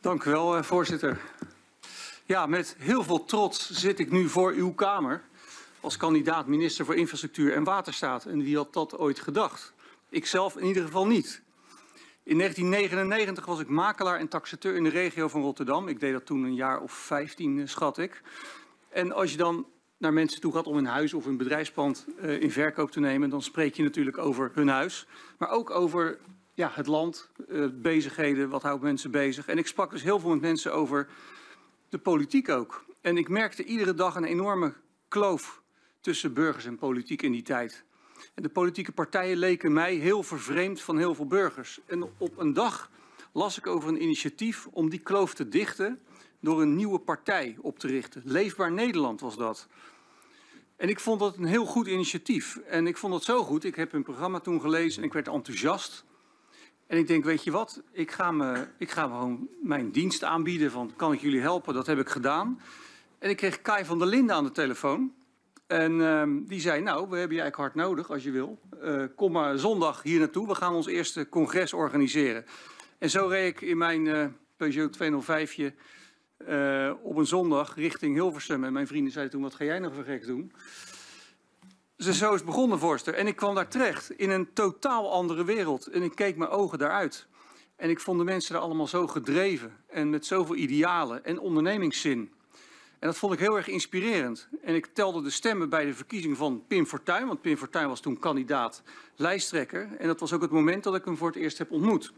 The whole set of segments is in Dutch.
Dank u wel, voorzitter. Ja, met heel veel trots zit ik nu voor uw Kamer als kandidaat minister voor Infrastructuur en Waterstaat. En wie had dat ooit gedacht? Ikzelf in ieder geval niet. In 1999 was ik makelaar en taxateur in de regio van Rotterdam. Ik deed dat toen een jaar of 15, schat ik. En als je dan naar mensen toe gaat om een huis of een bedrijfspand in verkoop te nemen, dan spreek je natuurlijk over hun huis, maar ook over het land, bezigheden, wat houdt mensen bezig. En ik sprak dus heel veel met mensen over de politiek ook. En ik merkte iedere dag een enorme kloof tussen burgers en politiek in die tijd. En de politieke partijen leken mij heel vervreemd van heel veel burgers. En op een dag las ik over een initiatief om die kloof te dichten door een nieuwe partij op te richten. Leefbaar Nederland was dat. En ik vond dat een heel goed initiatief. En ik vond het zo goed. Ik heb hun programma toen gelezen en ik werd enthousiast. En ik denk, weet je wat, ik ga gewoon mijn dienst aanbieden van kan ik jullie helpen? Dat heb ik gedaan. En ik kreeg Kai van der Linden aan de telefoon. En die zei, nou, we hebben je eigenlijk hard nodig als je wil. Kom maar zondag hier naartoe. We gaan ons eerste congres organiseren. En zo reed ik in mijn Peugeot 205'tje op een zondag richting Hilversum. En mijn vrienden zeiden toen, wat ga jij nou voor gek doen? Dus zo is het begonnen, voorzitter. En ik kwam daar terecht in een totaal andere wereld. En ik keek mijn ogen daaruit. En ik vond de mensen daar allemaal zo gedreven. En met zoveel idealen en ondernemingszin. En dat vond ik heel erg inspirerend. En ik telde de stemmen bij de verkiezing van Pim Fortuyn. Want Pim Fortuyn was toen kandidaat lijsttrekker. En dat was ook het moment dat ik hem voor het eerst heb ontmoet.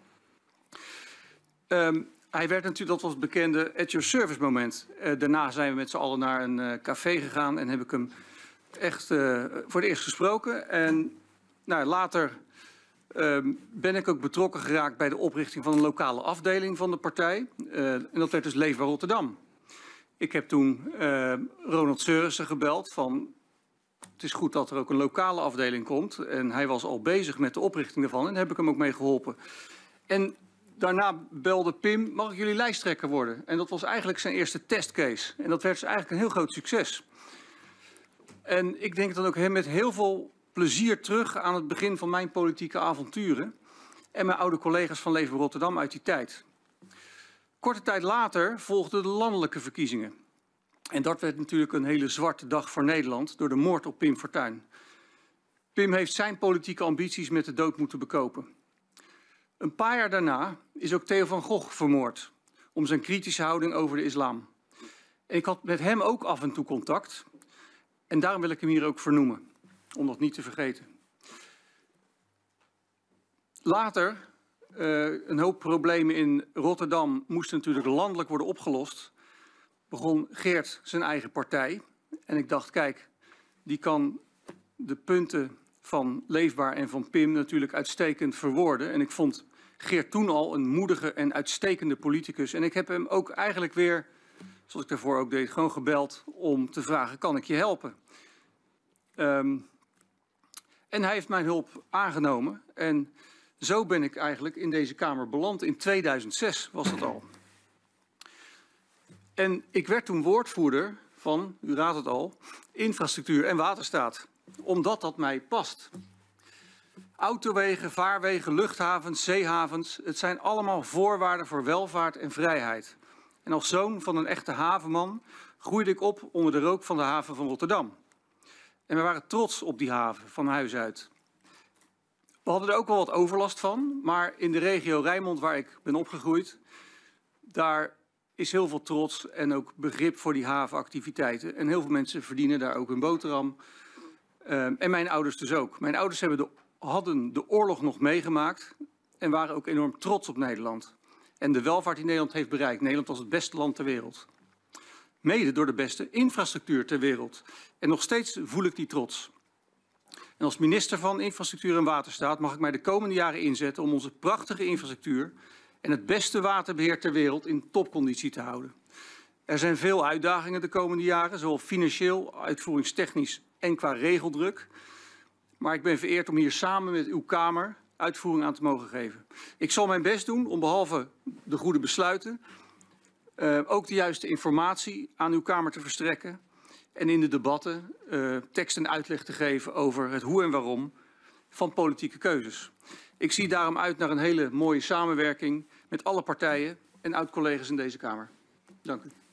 Hij werd natuurlijk, dat was het bekende at your service moment. Daarna zijn we met z'n allen naar een café gegaan en heb ik hem echt voor het eerst gesproken. En nou, later ben ik ook betrokken geraakt bij de oprichting van een lokale afdeling van de partij. En dat werd dus Leefbaar Rotterdam. Ik heb toen Ronald Seurissen gebeld van het is goed dat er ook een lokale afdeling komt. En hij was al bezig met de oprichting daarvan en daar heb ik hem ook mee geholpen. En daarna belde Pim, mag ik jullie lijsttrekker worden? En dat was eigenlijk zijn eerste testcase. En dat werd dus eigenlijk een heel groot succes. En ik denk dan ook met heel veel plezier terug aan het begin van mijn politieke avonturen. En mijn oude collega's van Leefbaar Rotterdam uit die tijd. Korte tijd later volgden de landelijke verkiezingen. En dat werd natuurlijk een hele zwarte dag voor Nederland door de moord op Pim Fortuyn. Pim heeft zijn politieke ambities met de dood moeten bekopen. Een paar jaar daarna is ook Theo van Gogh vermoord om zijn kritische houding over de islam. En ik had met hem ook af en toe contact. En daarom wil ik hem hier ook vernoemen, om dat niet te vergeten. Later, een hoop problemen in Rotterdam moesten natuurlijk landelijk worden opgelost. Begon Geert zijn eigen partij. En ik dacht, kijk, die kan de punten van Leefbaar en van Pim natuurlijk uitstekend verwoorden. En ik vond Geert toen al een moedige en uitstekende politicus. En ik heb hem ook eigenlijk weer, zoals ik daarvoor ook deed, gewoon gebeld om te vragen, kan ik je helpen? En hij heeft mijn hulp aangenomen. En zo ben ik eigenlijk in deze Kamer beland. In 2006 was dat al. En ik werd toen woordvoerder van, u raadt het al, Infrastructuur en Waterstaat. Omdat dat mij past. Autowegen, vaarwegen, luchthavens, zeehavens. Het zijn allemaal voorwaarden voor welvaart en vrijheid. En als zoon van een echte havenman groeide ik op onder de rook van de haven van Rotterdam. En we waren trots op die haven van huis uit. We hadden er ook wel wat overlast van, maar in de regio Rijnmond waar ik ben opgegroeid, daar is heel veel trots en ook begrip voor die havenactiviteiten. En heel veel mensen verdienen daar ook hun boterham. En mijn ouders dus ook. Mijn ouders hadden de oorlog nog meegemaakt en waren ook enorm trots op Nederland. En de welvaart die Nederland heeft bereikt. Nederland was het beste land ter wereld. Mede door de beste infrastructuur ter wereld. En nog steeds voel ik die trots. En als minister van Infrastructuur en Waterstaat mag ik mij de komende jaren inzetten om onze prachtige infrastructuur en het beste waterbeheer ter wereld in topconditie te houden. Er zijn veel uitdagingen de komende jaren, zowel financieel, uitvoeringstechnisch en qua regeldruk. Maar ik ben vereerd om hier samen met uw Kamer uitvoering aan te mogen geven. Ik zal mijn best doen om behalve de goede besluiten ook de juiste informatie aan uw Kamer te verstrekken. En in de debatten tekst en uitleg te geven over het hoe en waarom van politieke keuzes. Ik zie daarom uit naar een hele mooie samenwerking met alle partijen en oud-collega's in deze Kamer. Dank u.